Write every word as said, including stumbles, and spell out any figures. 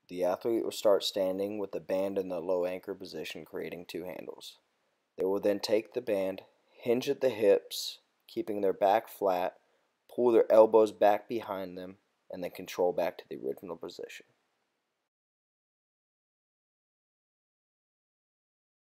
The athlete will start standing with the band in the low anchor position, creating two handles. They will then take the band, hinge at the hips, keeping their back flat, pull their elbows back behind them, and then control back to the original position.